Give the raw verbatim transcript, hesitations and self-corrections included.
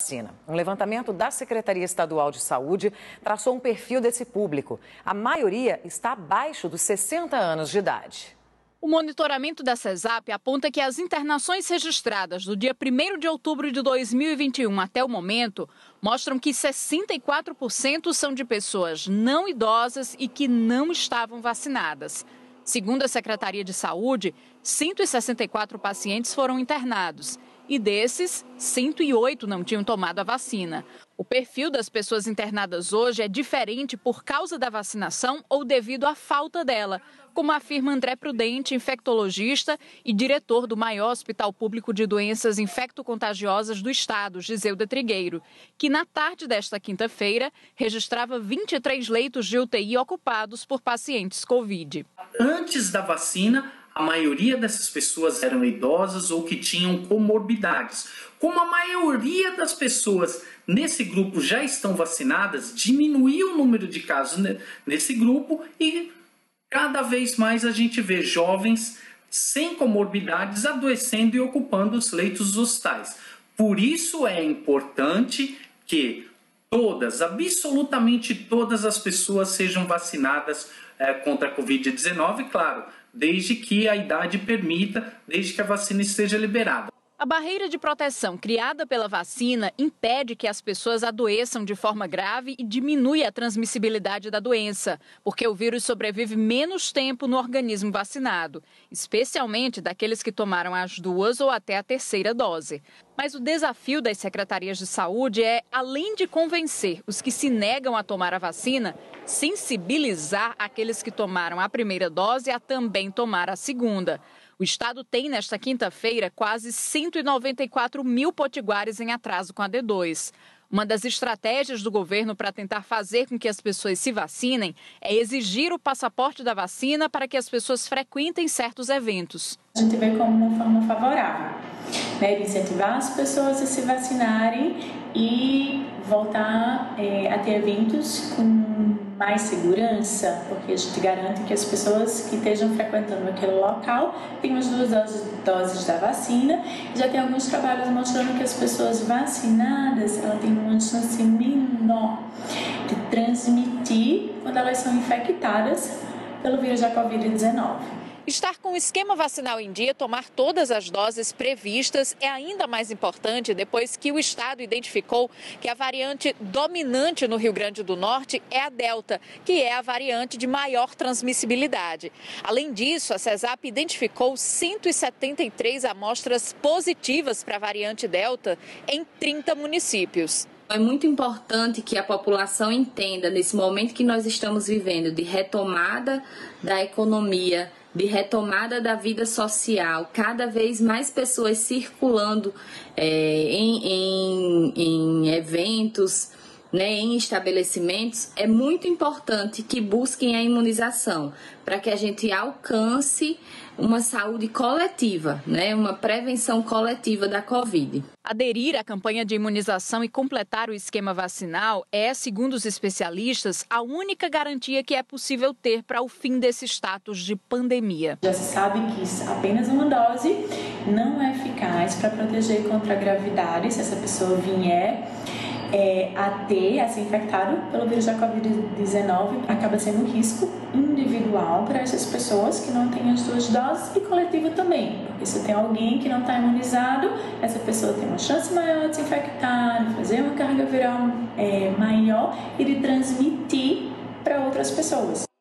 Um levantamento da Secretaria Estadual de Saúde traçou um perfil desse público. A maioria está abaixo dos sessenta anos de idade. O monitoramento da CESAP aponta que as internações registradas do dia primeiro de outubro de dois mil e vinte e um até o momento mostram que sessenta e quatro por cento são de pessoas não idosas e que não estavam vacinadas. Segundo a Secretaria de Saúde, cento e sessenta e quatro pacientes foram internados. E desses, cento e oito não tinham tomado a vacina. O perfil das pessoas internadas hoje é diferente por causa da vacinação ou devido à falta dela, como afirma André Prudente, infectologista e diretor do maior hospital público de doenças infecto-contagiosas do estado, Giseuda Trigueiro, que na tarde desta quinta-feira registrava vinte e três leitos de U T I ocupados por pacientes Covid. Antes da vacina, a maioria dessas pessoas eram idosas ou que tinham comorbidades. Como a maioria das pessoas nesse grupo já estão vacinadas, diminuiu o número de casos nesse grupo e cada vez mais a gente vê jovens sem comorbidades adoecendo e ocupando os leitos dos hospitais. Por isso é importante que todas, absolutamente todas as pessoas sejam vacinadas é, contra a covid dezenove, claro, desde que a idade permita, desde que a vacina esteja liberada. A barreira de proteção criada pela vacina impede que as pessoas adoeçam de forma grave e diminui a transmissibilidade da doença, porque o vírus sobrevive menos tempo no organismo vacinado, especialmente daqueles que tomaram as duas ou até a terceira dose. Mas o desafio das secretarias de saúde é, além de convencer os que se negam a tomar a vacina, sensibilizar aqueles que tomaram a primeira dose a também tomar a segunda. O estado tem, nesta quinta-feira, quase cento e noventa e quatro mil potiguares em atraso com a D dois. Uma das estratégias do governo para tentar fazer com que as pessoas se vacinem é exigir o passaporte da vacina para que as pessoas frequentem certos eventos. A gente vê como uma forma favorável, né, de incentivar as pessoas a se vacinarem e voltar é, a ter eventos com mais segurança, porque a gente garante que as pessoas que estejam frequentando aquele local tenham as duas doses, doses da vacina. Já tem alguns trabalhos mostrando que as pessoas vacinadas ela têm uma chance menor de transmitir quando elas são infectadas pelo vírus da covid dezenove. Estar com o esquema vacinal em dia, tomar todas as doses previstas é ainda mais importante depois que o estado identificou que a variante dominante no Rio Grande do Norte é a Delta, que é a variante de maior transmissibilidade. Além disso, a CESAP identificou cento e setenta e três amostras positivas para a variante Delta em trinta municípios. É muito importante que a população entenda, nesse momento que nós estamos vivendo, de retomada da economia, de retomada da vida social, cada vez mais pessoas circulando é, em, em, em eventos, né, em estabelecimentos, é muito importante que busquem a imunização para que a gente alcance uma saúde coletiva, né, uma prevenção coletiva da Covid. Aderir à campanha de imunização e completar o esquema vacinal é, segundo os especialistas, a única garantia que é possível ter para o fim desse status de pandemia. Já se sabe que apenas uma dose não é eficaz para proteger contra a gravidade se essa pessoa vier É, a ter, a ser infectado pelo vírus da covid dezenove, acaba sendo um risco individual para essas pessoas que não têm as duas doses e coletivo também, porque se tem alguém que não está imunizado, essa pessoa tem uma chance maior de se infectar, de fazer uma carga viral é, maior e de transmitir para outras pessoas.